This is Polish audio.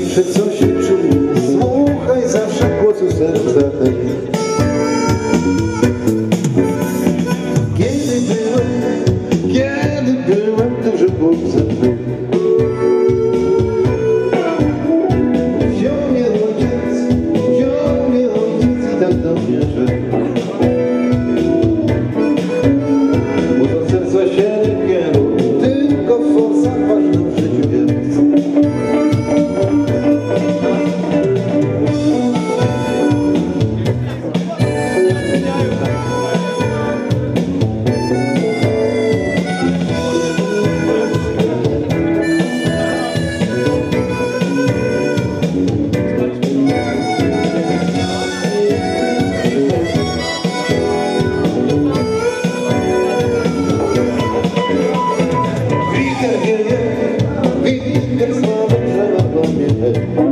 Że co się czuje, słuchaj zawsze głosu serca tego. Kiedy byłem duży chłopcem, wziął mnie ojciec i tak do mnie rzekł. Bo do serca się nie kieruj, tylko forsa ważna w życiu jest. Wicher sławy drzewa płomienie.